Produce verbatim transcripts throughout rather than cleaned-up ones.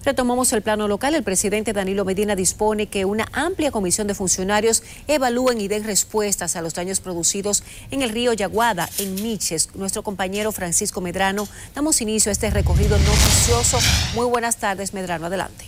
Retomamos el plano local. El presidente Danilo Medina dispone que una amplia comisión de funcionarios evalúen y den respuestas a los daños producidos en el río Yaguada, en Miches. Nuestro compañero Francisco Medrano, damos inicio a este recorrido noticioso. Muy buenas tardes, Medrano, adelante.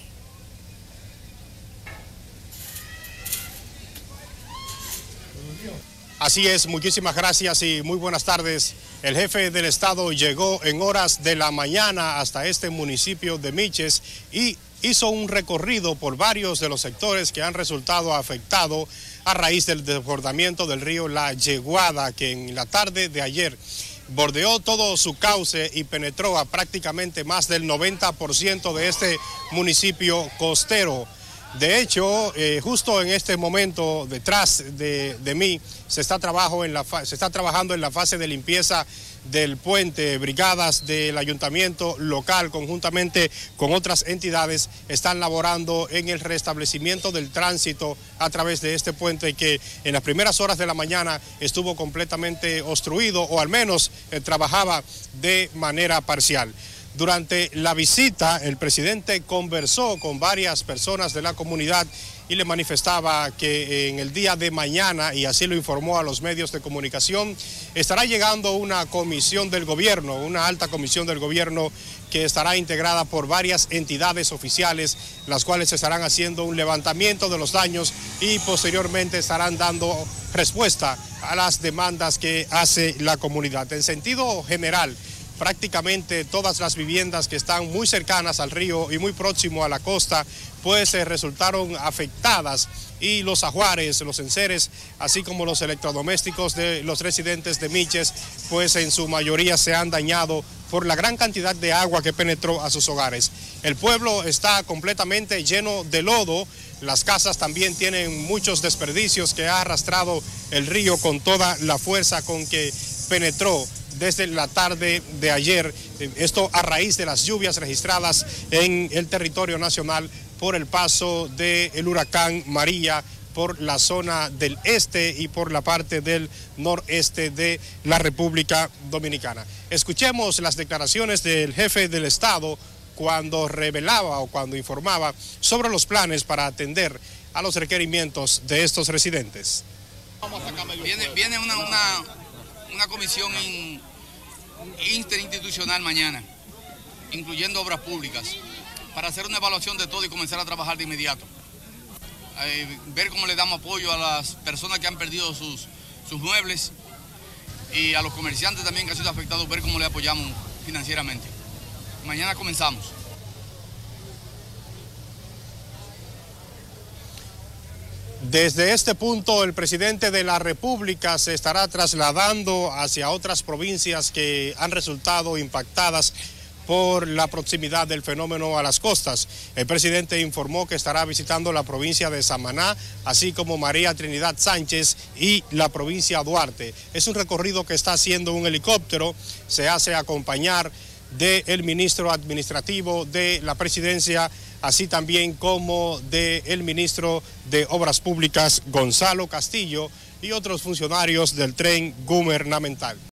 Así es, muchísimas gracias y muy buenas tardes. El jefe del Estado llegó en horas de la mañana hasta este municipio de Miches y hizo un recorrido por varios de los sectores que han resultado afectados a raíz del desbordamiento del río La Yeguada, que en la tarde de ayer bordeó todo su cauce y penetró a prácticamente más del noventa por ciento de este municipio costero. De hecho, eh, justo en este momento, detrás de, de mí, se está, trabajo en la se está trabajando en la fase de limpieza del puente. Brigadas del ayuntamiento local, conjuntamente con otras entidades, están laborando en el restablecimiento del tránsito a través de este puente que en las primeras horas de la mañana estuvo completamente obstruido, o al menos eh, trabajaba de manera parcial. Durante la visita, el presidente conversó con varias personas de la comunidad y le manifestaba que en el día de mañana, y así lo informó a los medios de comunicación, estará llegando una comisión del gobierno, una alta comisión del gobierno que estará integrada por varias entidades oficiales, las cuales estarán haciendo un levantamiento de los daños y posteriormente estarán dando respuesta a las demandas que hace la comunidad. En sentido general, prácticamente todas las viviendas que están muy cercanas al río y muy próximo a la costa, pues eh, resultaron afectadas, y los ajuares, los enseres, así como los electrodomésticos de los residentes de Miches, pues en su mayoría se han dañado por la gran cantidad de agua que penetró a sus hogares. El pueblo está completamente lleno de lodo. Las casas también tienen muchos desperdicios que ha arrastrado el río con toda la fuerza con que penetró desde la tarde de ayer, esto a raíz de las lluvias registradas en el territorio nacional por el paso del huracán María por la zona del este y por la parte del noreste de la República Dominicana. Escuchemos las declaraciones del jefe del Estado cuando revelaba o cuando informaba sobre los planes para atender a los requerimientos de estos residentes. Viene, viene una... una... una comisión in, interinstitucional mañana, incluyendo obras públicas, para hacer una evaluación de todo y comenzar a trabajar de inmediato. Eh, ver cómo le damos apoyo a las personas que han perdido sus, sus muebles, y a los comerciantes también que han sido afectados, ver cómo le apoyamos financieramente. Mañana comenzamos. Desde este punto, el presidente de la República se estará trasladando hacia otras provincias que han resultado impactadas por la proximidad del fenómeno a las costas. El presidente informó que estará visitando la provincia de Samaná, así como María Trinidad Sánchez y la provincia de Duarte. Es un recorrido que está haciendo un helicóptero, se hace acompañar del ministro administrativo de la presidencia, así también como del ministro de Obras Públicas, Gonzalo Castillo, y otros funcionarios del tren gubernamental.